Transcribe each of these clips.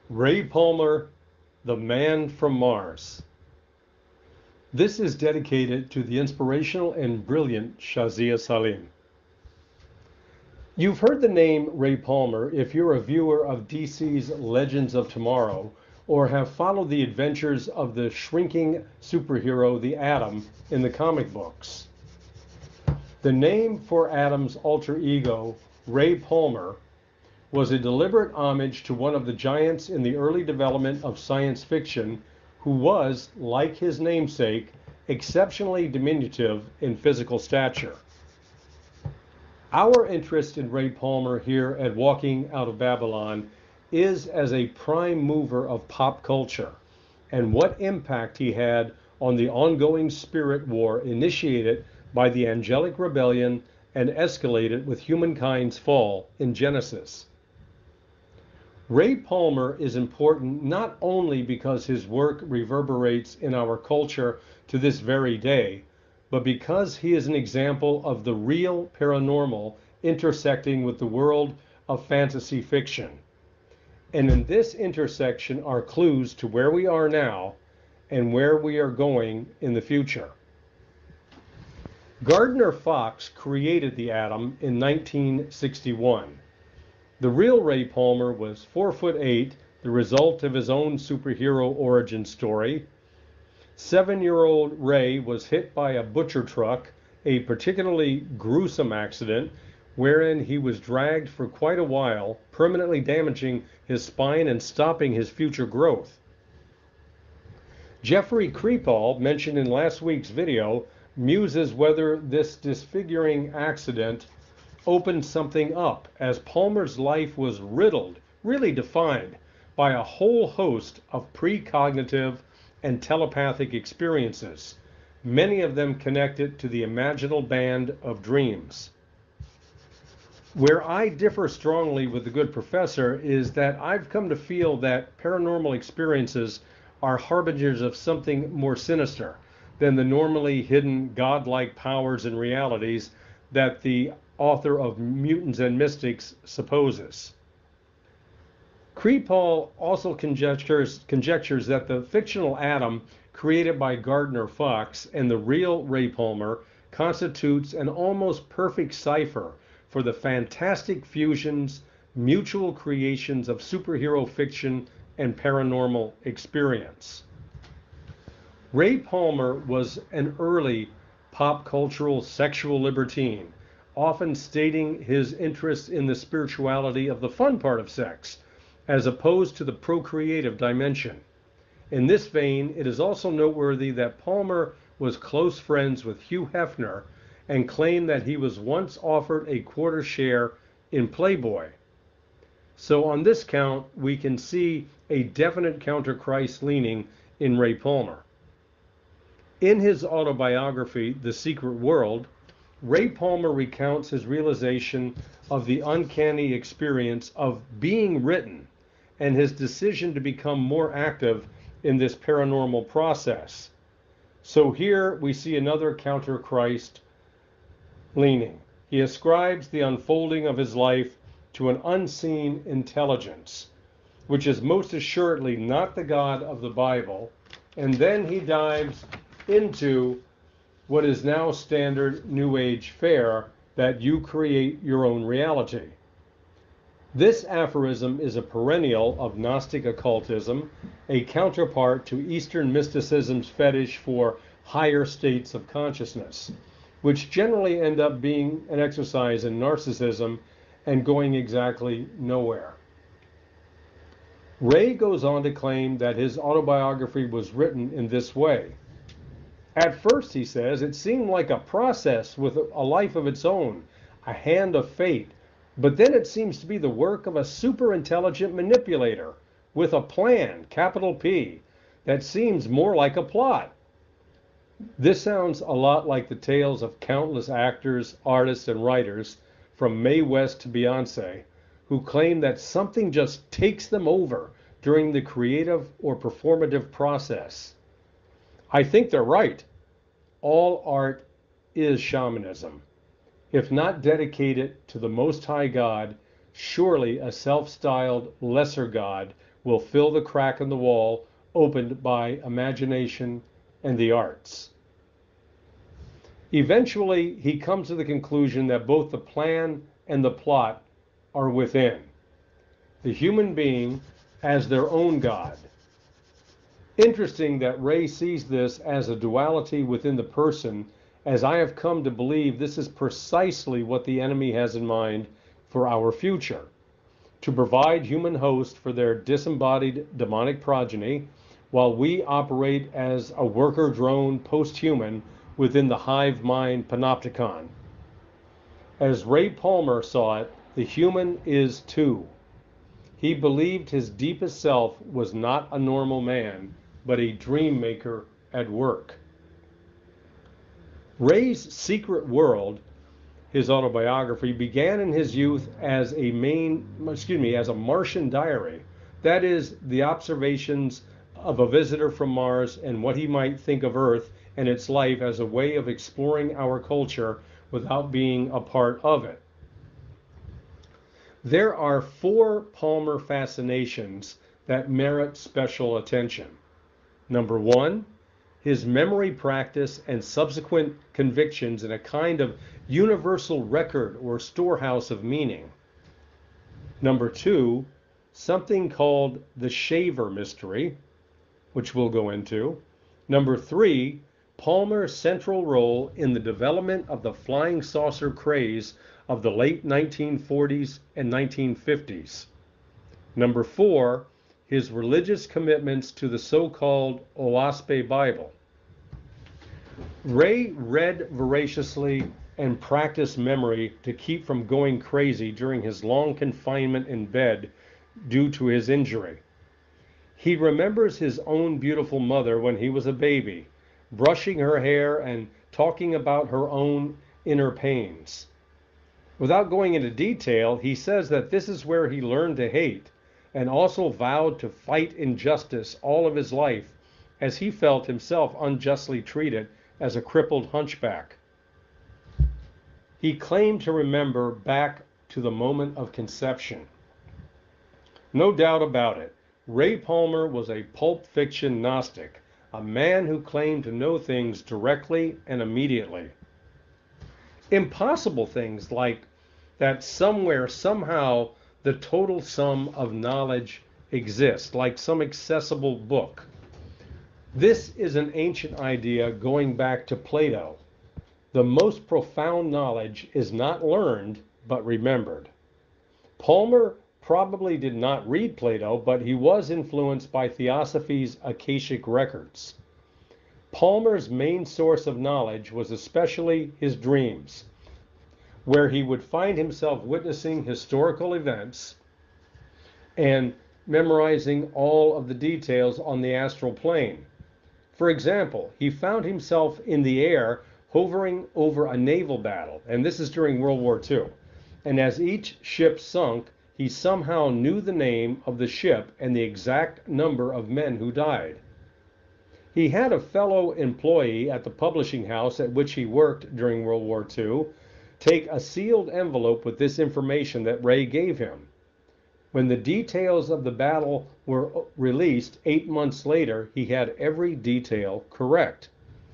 Ray Palmer, the Man from Mars. This is dedicated to the inspirational and brilliant Shazia Saleem. You've heard the name Ray Palmer if you're a viewer of DC's Legends of Tomorrow or have followed the adventures of the shrinking superhero the Atom in the comic books. The name for Atom's alter ego, Ray Palmer, was a deliberate homage to one of the giants in the early development of science fiction who was, like his namesake, exceptionally diminutive in physical stature. Our interest in Ray Palmer here at Walking Out of Babylon is as a prime mover of pop culture and what impact he had on the ongoing spirit war initiated by the angelic rebellion and escalated with humankind's fall in Genesis. Ray Palmer is important not only because his work reverberates in our culture to this very day, but because he is an example of the real paranormal intersecting with the world of fantasy fiction. And in this intersection are clues to where we are now and where we are going in the future. Gardner Fox created the Atom in 1961. The real Ray Palmer was 4'8", the result of his own superhero origin story. 7-year-old Ray was hit by a butcher truck, a particularly gruesome accident wherein he was dragged for quite a while, permanently damaging his spine and stopping his future growth. Jeffrey Kripal, mentioned in last week's video, muses whether this disfiguring accident opened something up, as Palmer's life was riddled, really defined, by a whole host of precognitive and telepathic experiences, many of them connected to the imaginal band of dreams. Where I differ strongly with the good professor is that I've come to feel that paranormal experiences are harbingers of something more sinister than the normally hidden godlike powers and realities that the author of Mutants and Mystics supposes. Kripal also conjectures that the fictional Atom created by Gardner Fox and the real Ray Palmer constitutes an almost perfect cipher for the fantastic fusions, mutual creations of superhero fiction and paranormal experience. Ray Palmer was an early pop cultural sexual libertine, often stating his interest in the spirituality of the fun part of sex, as opposed to the procreative dimension. In this vein, it is also noteworthy that Palmer was close friends with Hugh Hefner and claimed that he was once offered a quarter share in Playboy. So on this count, we can see a definite counter-Christ leaning in Ray Palmer. In his autobiography, The Secret World, Ray Palmer recounts his realization of the uncanny experience of being written and his decision to become more active in this paranormal process. So here we see another counter-Christ leaning. He ascribes the unfolding of his life to an unseen intelligence, which is most assuredly not the God of the Bible, and then he dives into what is now standard New Age fare, that you create your own reality. This aphorism is a perennial of Gnostic occultism, a counterpart to Eastern mysticism's fetish for higher states of consciousness, which generally end up being an exercise in narcissism and going exactly nowhere. Ray goes on to claim that his autobiography was written in this way. At first, he says, it seemed like a process with a life of its own, a hand of fate, but then it seems to be the work of a super intelligent manipulator with a plan, capital P, that seems more like a plot. This sounds a lot like the tales of countless actors, artists, and writers, from Mae West to Beyonce, who claim that something just takes them over during the creative or performative process. I think they're right. All art is shamanism. If not dedicated to the Most High God, surely a self-styled lesser God will fill the crack in the wall opened by imagination and the arts. Eventually, he comes to the conclusion that both the plan and the plot are within the human being as their own God. Interesting that Ray sees this as a duality within the person, as I have come to believe this is precisely what the enemy has in mind for our future: to provide human host for their disembodied demonic progeny, while we operate as a worker drone post-human within the hive mind panopticon. As Ray Palmer saw it, the human is too. He believed his deepest self was not a normal man, but a dream maker at work. Ray's Secret World, his autobiography, began in his youth as a Martian diary. That is, the observations of a visitor from Mars and what he might think of Earth and its life as a way of exploring our culture without being a part of it. There are 4 Palmer fascinations that merit special attention. Number 1, his memory practice and subsequent convictions in a kind of universal record or storehouse of meaning. Number 2, something called the Shaver mystery, which we'll go into. Number 3, Palmer's central role in the development of the flying saucer craze of the late 1940s and 1950s. Number 4, his religious commitments to the so-called OASPE Bible. Ray read voraciously and practiced memory to keep from going crazy during his long confinement in bed due to his injury. He remembers his own beautiful mother when he was a baby, brushing her hair and talking about her own inner pains. Without going into detail, he says that this is where he learned to hate and also vowed to fight injustice all of his life, as he felt himself unjustly treated as a crippled hunchback. He claimed to remember back to the moment of conception. No doubt about it, Ray Palmer was a pulp fiction Gnostic, a man who claimed to know things directly and immediately. Impossible things like that somewhere, somehow, the total sum of knowledge exists, like some accessible book. This is an ancient idea going back to Plato. The most profound knowledge is not learned, but remembered. Palmer probably did not read Plato, but he was influenced by Theosophy's Akashic records. Palmer's main source of knowledge was especially his dreams, where he would find himself witnessing historical events and memorizing all of the details on the astral plane. For example, he found himself in the air hovering over a naval battle, and this is during World War II. And as each ship sunk, he somehow knew the name of the ship and the exact number of men who died. He had a fellow employee at the publishing house at which he worked during World War II take a sealed envelope with this information that Ray gave him. When the details of the battle were released 8 months later, he had every detail correct.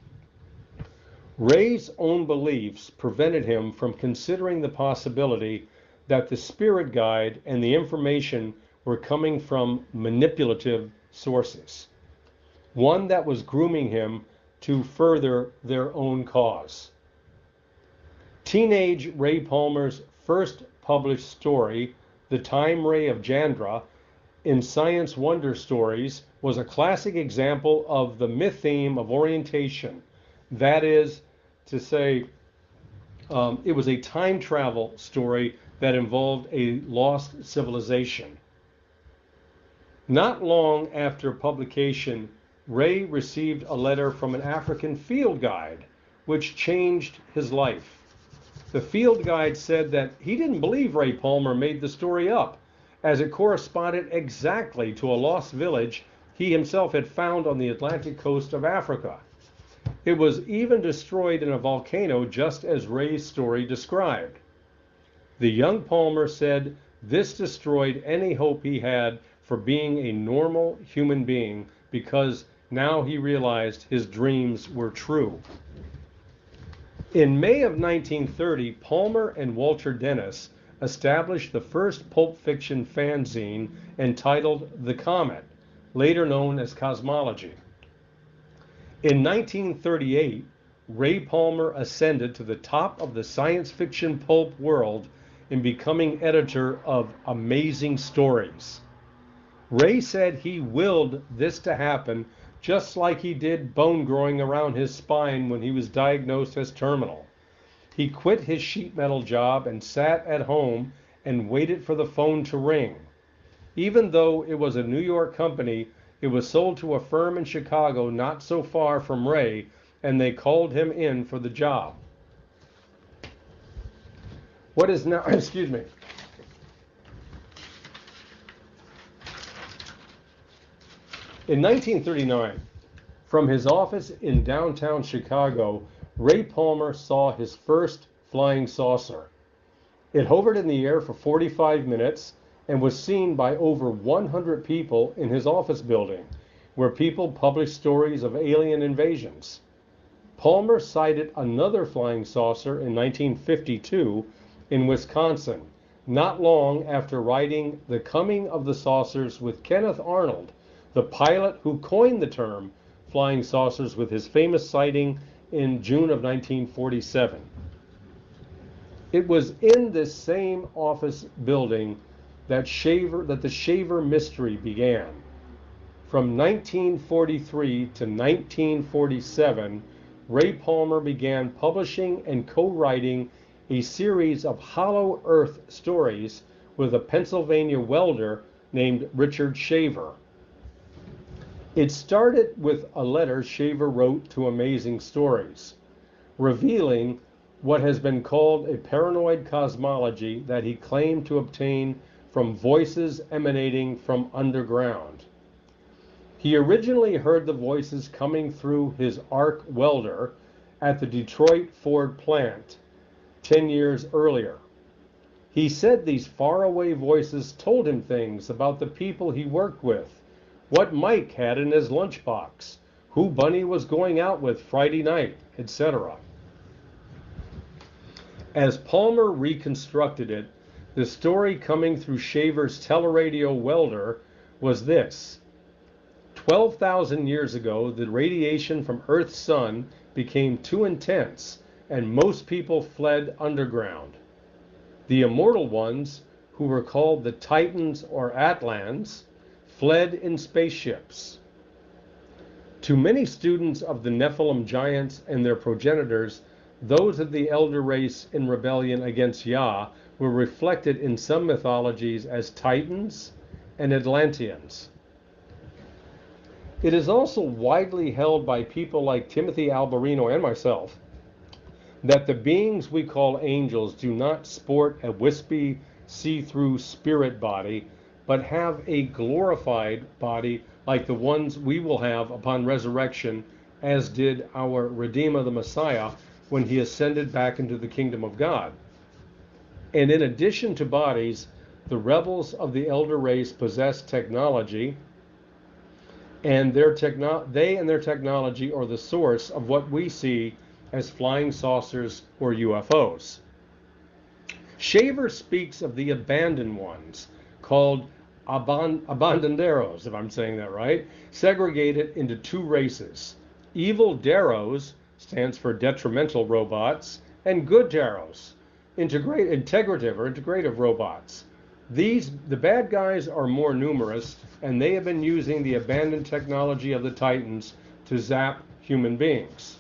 Ray's own beliefs prevented him from considering the possibility that the spirit guide and the information were coming from manipulative sources, one that was grooming him to further their own cause. Teenage Ray Palmer's first published story, The Time Ray of Jandra, in Science Wonder Stories, was a classic example of the myth theme of orientation. That is to say, it was a time travel story that involved a lost civilization. Not long after publication, Ray received a letter from an African field guide, which changed his life. The field guide said that he didn't believe Ray Palmer made the story up, as it corresponded exactly to a lost village he himself had found on the Atlantic coast of Africa. It was even destroyed in a volcano, just as Ray's story described. The young Palmer said This destroyed any hope he had for being a normal human being because now he realized his dreams were true. In May of 1930, Palmer and Walter Dennis established the first pulp fiction fanzine entitled The Comet, later known as Cosmology. In 1938, Ray Palmer ascended to the top of the science fiction pulp world in becoming editor of Amazing Stories. Ray said he willed this to happen just like he did bone growing around his spine when he was diagnosed as terminal. He quit his sheet metal job and sat at home and waited for the phone to ring. Even though it was a New York company, it was sold to a firm in Chicago not so far from Ray, and they called him in for the job. What is now, excuse me. In 1939, from his office in downtown Chicago, Ray Palmer saw his first flying saucer. It hovered in the air for 45 minutes and was seen by over 100 people in his office building, where people published stories of alien invasions. Palmer sighted another flying saucer in 1952 in Wisconsin, not long after writing The Coming of the Saucers with Kenneth Arnold, the pilot who coined the term flying saucers with his famous sighting in June of 1947. It was in this same office building that the Shaver mystery began. From 1943 to 1947, Ray Palmer began publishing and co-writing a series of Hollow Earth stories with a Pennsylvania welder named Richard Shaver. It started with a letter Shaver wrote to Amazing Stories, revealing what has been called a paranoid cosmology that he claimed to obtain from voices emanating from underground. He originally heard the voices coming through his arc welder at the Detroit Ford plant 10 years earlier. He said these faraway voices told him things about the people he worked with, what Mike had in his lunchbox, who Bunny was going out with Friday night, etc. As Palmer reconstructed it, the story coming through Shaver's teleradio welder was this. 12,000 years ago, the radiation from Earth's sun became too intense, and most people fled underground. The immortal ones, who were called the Titans or Atlans, fled in spaceships. To many students of the Nephilim giants and their progenitors, those of the elder race in rebellion against Yah were reflected in some mythologies as Titans and Atlanteans. It is also widely held by people like Timothy Alberino and myself that the beings we call angels do not sport a wispy, see-through spirit body, but have a glorified body like the ones we will have upon resurrection, as did our Redeemer the Messiah when he ascended back into the kingdom of God. And in addition to bodies, the rebels of the elder race possess technology, and they and their technology are the source of what we see as flying saucers or UFOs. Shaver speaks of the abandoned ones, called abandoneros, if I'm saying that right, segregated into two races. Evil Deros stands for detrimental robots, and good Deros, integrative robots. The bad guys are more numerous, and they have been using the abandoned technology of the Titans to zap human beings.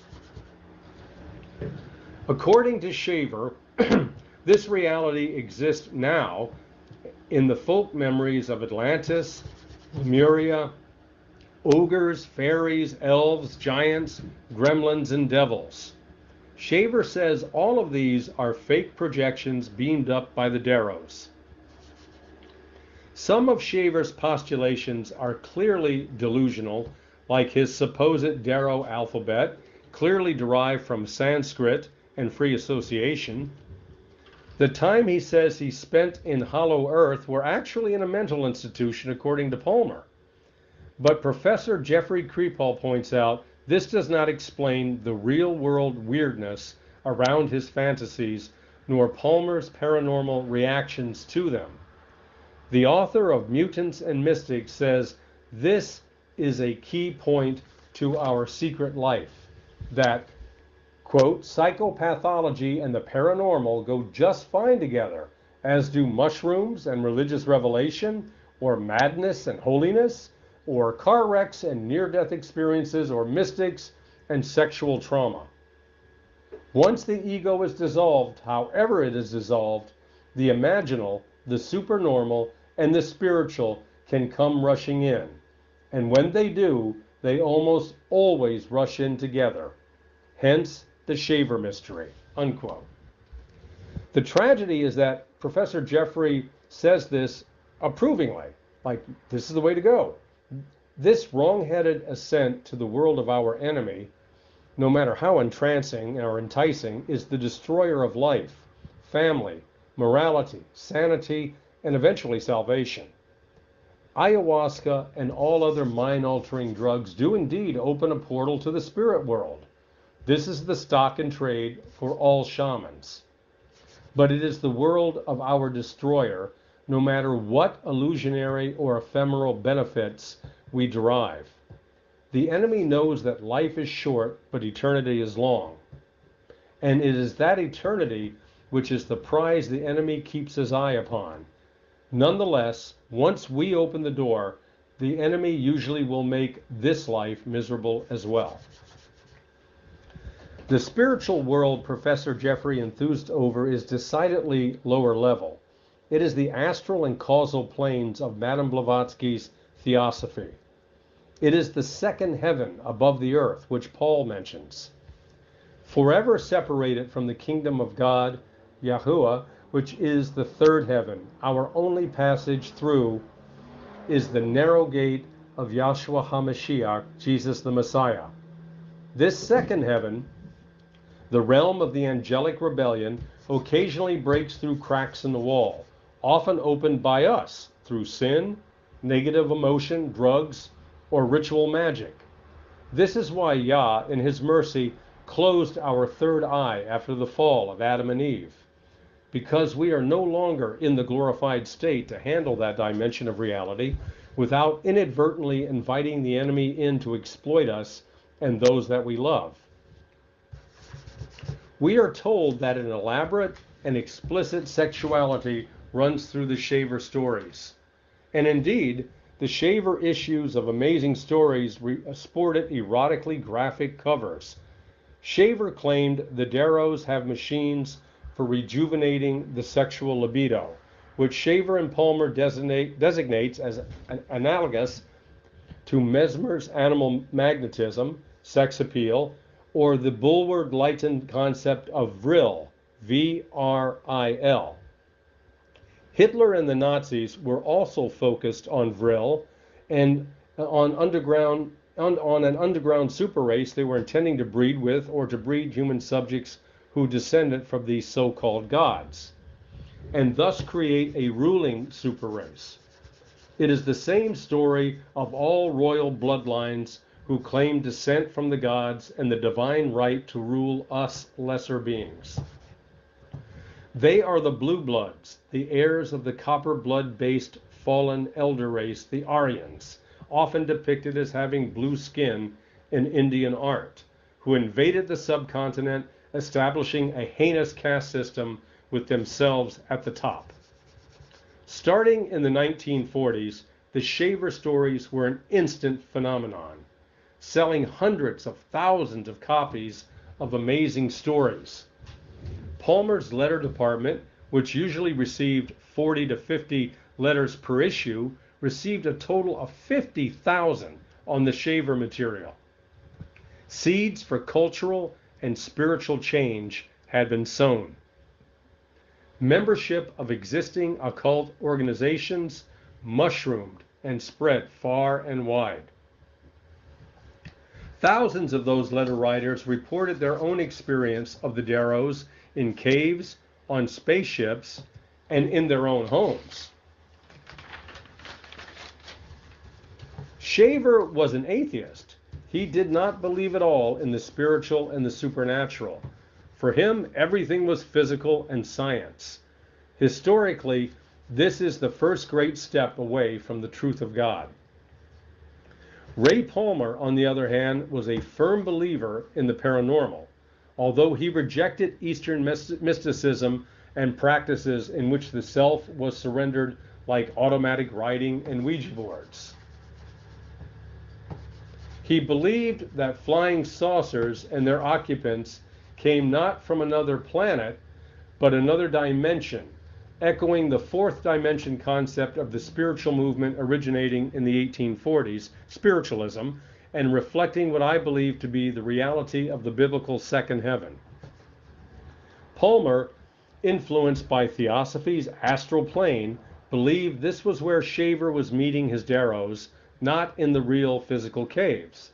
According to Shaver, this reality exists now in the folk memories of Atlantis, Lemuria, ogres, fairies, elves, giants, gremlins, and devils. Shaver says all of these are fake projections beamed up by the Deros. Some of Shaver's postulations are clearly delusional, like his supposed Dero alphabet, clearly derived from Sanskrit and free association. The time he says he spent in Hollow Earth were actually in a mental institution, according to Palmer. But Professor Jeffrey Kripal points out this does not explain the real-world weirdness around his fantasies, nor Palmer's paranormal reactions to them. The author of Mutants and Mystics says this is a key point to our secret life, that, quote, psychopathology and the paranormal go just fine together, as do mushrooms and religious revelation, or madness and holiness, or car wrecks and near-death experiences, or mystics and sexual trauma. Once the ego is dissolved, however it is dissolved, the imaginal, the supernormal, and the spiritual can come rushing in. And when they do, they almost always rush in together. Hence, the shaver mystery, unquote. The tragedy is that Professor Jeffrey says this approvingly, like this is the way to go. This wrong-headed ascent to the world of our enemy, no matter how entrancing or enticing, is the destroyer of life, family, morality, sanity, and eventually salvation. Ayahuasca and all other mind-altering drugs do indeed open a portal to the spirit world. This is the stock and trade for all shamans. But it is the world of our destroyer, no matter what illusionary or ephemeral benefits we derive. The enemy knows that life is short, but eternity is long. And it is that eternity which is the prize the enemy keeps his eye upon. Nonetheless, once we open the door, the enemy usually will make this life miserable as well. The spiritual world Professor Jeffrey enthused over is decidedly lower level. It is the astral and causal planes of Madame Blavatsky's theosophy. It is the second heaven above the earth, which Paul mentions. Forever separated from the kingdom of God, Yahuwah, which is the third heaven, our only passage through is the narrow gate of Yahshua HaMashiach, Jesus the Messiah. This second heaven, the realm of the angelic rebellion, occasionally breaks through cracks in the wall, often opened by us through sin, negative emotion, drugs, or ritual magic. This is why Yah, in his mercy, closed our third eye after the fall of Adam and Eve, because we are no longer in the glorified state to handle that dimension of reality without inadvertently inviting the enemy in to exploit us and those that we love. We are told that an elaborate and explicit sexuality runs through the Shaver stories. And indeed, the Shaver issues of Amazing Stories sported erotically graphic covers. Shaver claimed the Darrows have machines for rejuvenating the sexual libido, which Shaver and Palmer designates as analogous to Mesmer's animal magnetism, sex appeal, or the Bulwer-Lytton concept of vril, V-R-I-L. Hitler and the Nazis were also focused on vril and on an underground super race they were intending to breed with, or to breed human subjects who descended from these so-called gods, and thus create a ruling super race. It is the same story of all royal bloodlines who claim descent from the gods and the divine right to rule us lesser beings. They are the blue bloods, the heirs of the copper blood-based fallen elder race, the Aryans, often depicted as having blue skin in Indian art, who invaded the subcontinent, establishing a heinous caste system with themselves at the top. Starting in the 1940s, the Shaver stories were an instant phenomenon, selling hundreds of thousands of copies of Amazing Stories. Palmer's letter department, which usually received 40 to 50 letters per issue, received a total of 50,000 on the Shaver material. Seeds for cultural and spiritual change had been sown. Membership of existing occult organizations mushroomed and spread far and wide. Thousands of those letter writers reported their own experience of the Darrows in caves on spaceships, and in their own homes. Shaver was an atheist. He did not believe at all in the spiritual and the supernatural. For him, everything was physical and science. Historically, this is the first great step away from the truth of God. Ray Palmer, on the other hand, was a firm believer in the paranormal, although he rejected Eastern mysticism and practices in which the self was surrendered, like automatic writing and Ouija boards. He believed that flying saucers and their occupants came not from another planet, but another dimension, echoing the fourth dimension concept of the spiritual movement originating in the 1840s, spiritualism, and reflecting what I believe to be the reality of the biblical second heaven. Palmer, influenced by Theosophy's astral plane, believed this was where Shaver was meeting his Darrows, not in the real physical caves.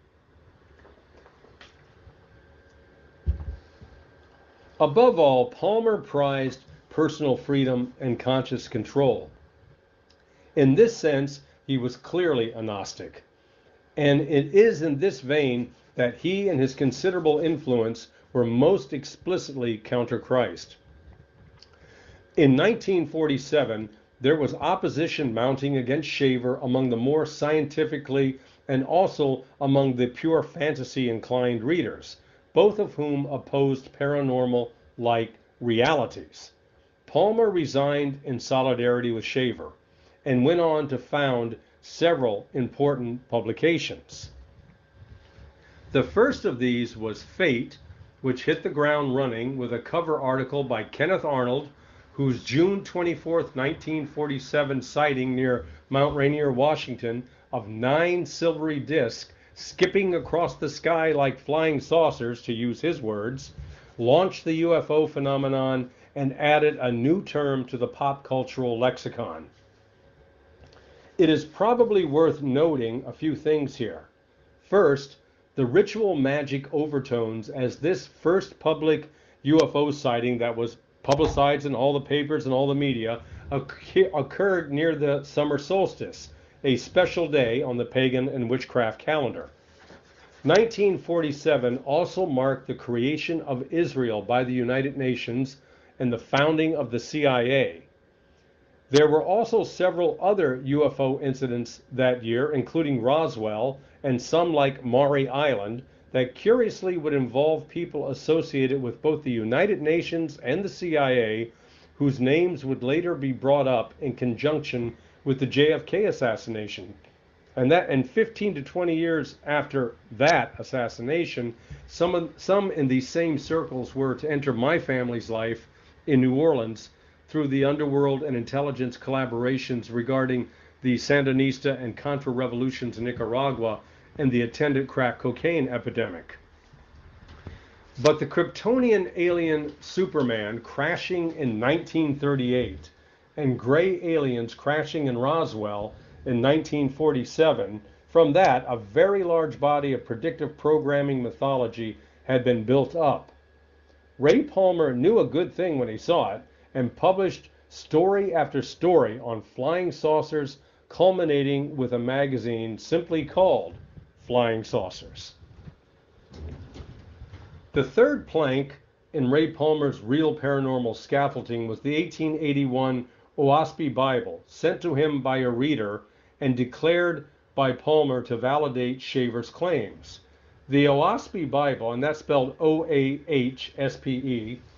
Above all, Palmer prized personal freedom and conscious control. In this sense, he was clearly a Gnostic. And it is in this vein that he and his considerable influence were most explicitly counter Christ. In 1947, there was opposition mounting against Shaver among the more scientifically and also among the pure fantasy inclined readers, both of whom opposed paranormal-like realities. Palmer resigned in solidarity with Shaver and went on to found several important publications. The first of these was Fate, which hit the ground running with a cover article by Kenneth Arnold, whose June 24, 1947 sighting near Mount Rainier, Washington, of 9 silvery discs skipping across the sky like flying saucers, to use his words, launched the UFO phenomenon and added a new term to the pop cultural lexicon. It is probably worth noting a few things here. First, the ritual magic overtones, as this first public UFO sighting that was publicized in all the papers and all the media occurred near the summer solstice, a special day on the pagan and witchcraft calendar. 1947 also marked the creation of Israel by the United Nations and the founding of the CIA. There were also several other UFO incidents that year, including Roswell and some like Maury Island, that curiously would involve people associated with both the United Nations and the CIA, whose names would later be brought up in conjunction with the JFK assassination. And 15 to 20 years after that assassination, some in these same circles were to enter my family's life in New Orleans through the underworld and intelligence collaborations regarding the Sandinista and Contra revolutions in Nicaragua and the attendant crack cocaine epidemic. But the Kryptonian alien Superman crashing in 1938 and gray aliens crashing in Roswell in 1947, from that a very large body of predictive programming mythology had been built up. Ray Palmer knew a good thing when he saw it and published story after story on flying saucers, culminating with a magazine simply called Flying Saucers. The third plank in Ray Palmer's real paranormal scaffolding was the 1881 Oahspe Bible, sent to him by a reader and declared by Palmer to validate Shaver's claims. The Oahspe Bible, and that's spelled O-A-H-S-P-E,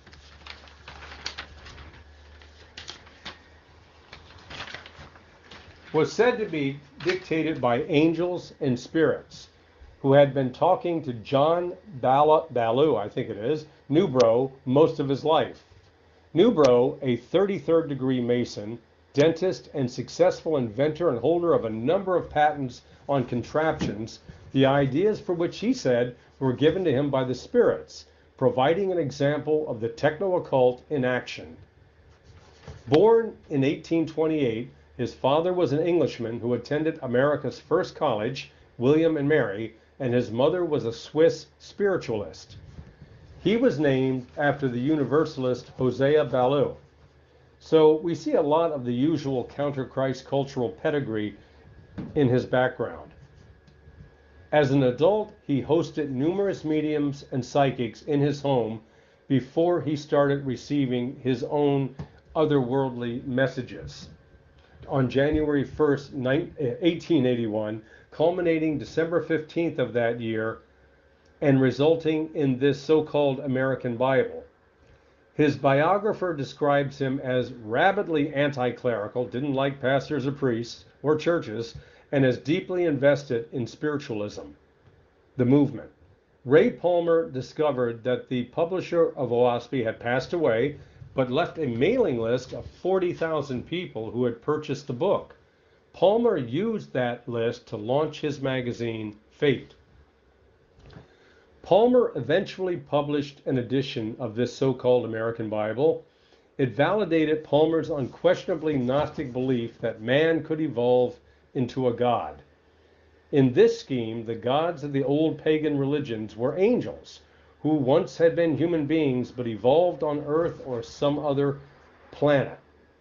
was said to be dictated by angels and spirits who had been talking to John Ballew, I think it is, Newbrough, most of his life. Newbrough, a 33rd degree Mason, dentist, and successful inventor and holder of a number of patents on contraptions, the ideas for which he said were given to him by the spirits, providing an example of the techno-occult in action. Born in 1828, his father was an Englishman who attended America's first college, William and Mary, and his mother was a Swiss spiritualist. He was named after the Universalist Hosea Ballou. So we see a lot of the usual counter-Christ cultural pedigree in his background. As an adult, he hosted numerous mediums and psychics in his home before he started receiving his own otherworldly messages. On January 1st, 1881, culminating December 15th of that year, and resulting in this so-called American Bible. His biographer describes him as rabidly anti-clerical, didn't like pastors or priests or churches, and as deeply invested in spiritualism, the movement. Ray Palmer discovered that the publisher of OWASP had passed away, but left a mailing list of 40,000 people who had purchased the book. Palmer used that list to launch his magazine, Fate. Palmer eventually published an edition of this so-called American Bible. It validated Palmer's unquestionably Gnostic belief that man could evolve into a god. In this scheme, the gods of the old pagan religions were angels, who once had been human beings but evolved on Earth or some other planet.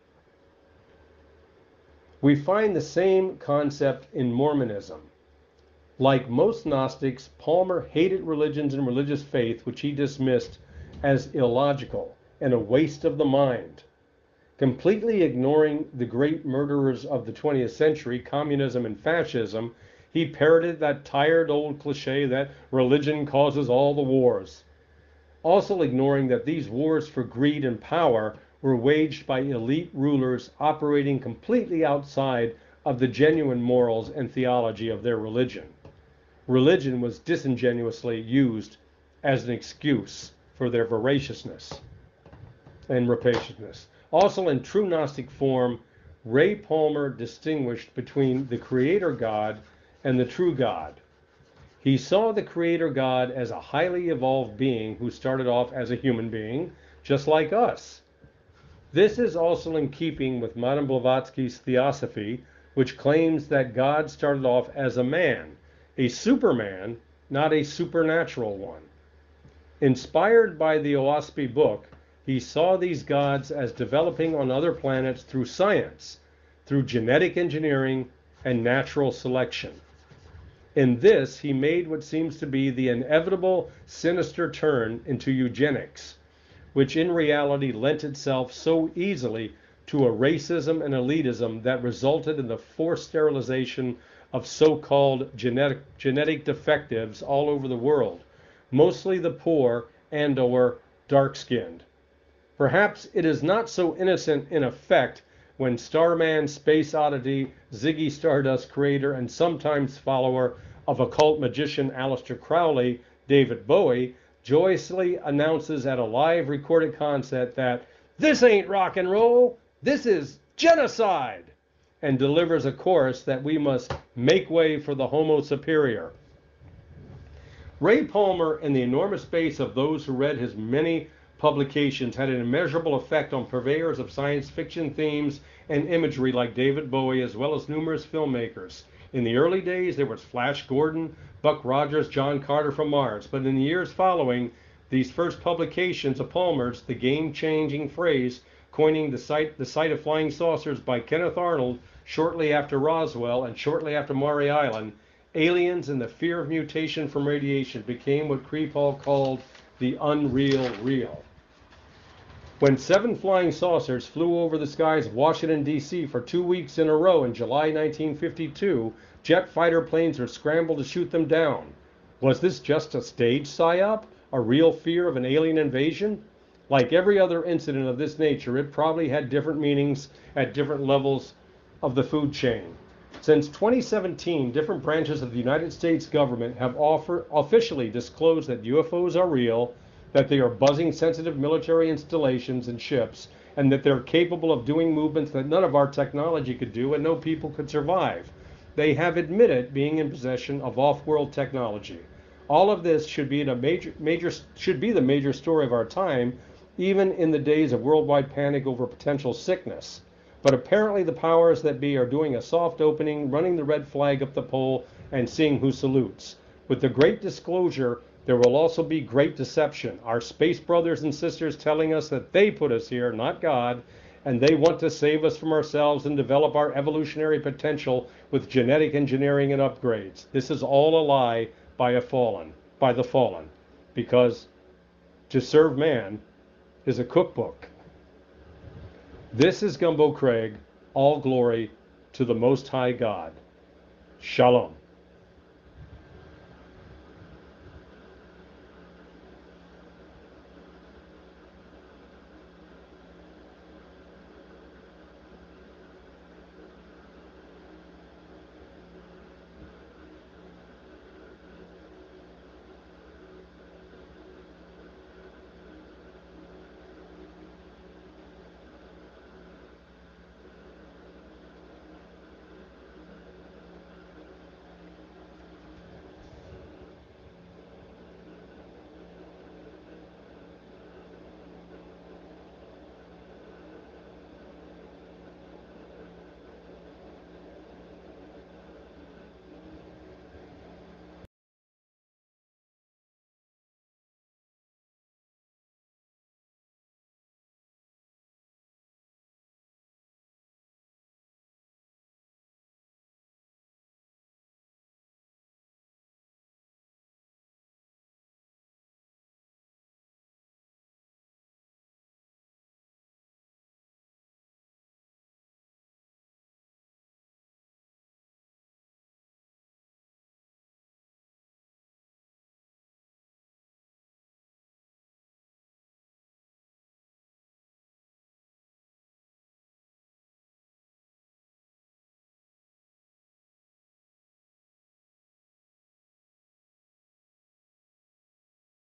We find the same concept in Mormonism. Like most Gnostics, Palmer hated religions and religious faith, which he dismissed as illogical and a waste of the mind. Completely ignoring the great murderers of the 20th century, communism and fascism, he parroted that tired old cliche that religion causes all the wars. Also ignoring that these wars for greed and power were waged by elite rulers operating completely outside of the genuine morals and theology of their religion. Religion was disingenuously used as an excuse for their voraciousness and rapaciousness. Also, in true Gnostic form, Ray Palmer distinguished between the Creator God and the true God. He saw the Creator God as a highly evolved being who started off as a human being, just like us. This is also in keeping with Madame Blavatsky's theosophy, which claims that God started off as a man, a superman, not a supernatural one. Inspired by the OWASP book, he saw these gods as developing on other planets through science, through genetic engineering and natural selection. In this, he made what seems to be the inevitable sinister turn into eugenics, which in reality lent itself so easily to a racism and elitism that resulted in the forced sterilization of so-called genetic defectives all over the world, mostly the poor and/or dark-skinned. Perhaps it is not so innocent in effect when Starman, Space Oddity, Ziggy Stardust creator and sometimes follower of occult magician Aleister Crowley, David Bowie, joyously announces at a live recorded concert that this ain't rock and roll, this is genocide, and delivers a chorus that we must make way for the Homo superior. Ray Palmer and the enormous base of those who read his many publications had an immeasurable effect on purveyors of science fiction themes and imagery like David Bowie, as well as numerous filmmakers. In the early days, there was Flash Gordon, Buck Rogers, John Carter from Mars. But in the years following these first publications of Palmer's, the game-changing phrase, coining the sight of flying saucers by Kenneth Arnold shortly after Roswell and shortly after Maury Island, aliens and the fear of mutation from radiation became what Kripal called the unreal real. When 7 flying saucers flew over the skies of Washington, D.C. for 2 weeks in a row in July 1952, jet fighter planes were scrambled to shoot them down. Was this just a stage psyop? A real fear of an alien invasion? Like every other incident of this nature, it probably had different meanings at different levels of the food chain. Since 2017, different branches of the United States government have officially disclosed that UFOs are real, that they are buzzing sensitive military installations and ships, and that they're capable of doing movements that none of our technology could do and no people could survive. They have admitted being in possession of off-world technology. All of this should be the major story of our time, even in the days of worldwide panic over potential sickness. But apparently the powers that be are doing a soft opening, running the red flag up the pole, and seeing who salutes. With the great disclosure There will also be great deception. Our space brothers and sisters telling us that they put us here, not God, and they want to save us from ourselves and develop our evolutionary potential with genetic engineering and upgrades. This is all a lie by the fallen, because to serve man is a cookbook. This is Gumbo Craig. All glory to the Most High God. Shalom.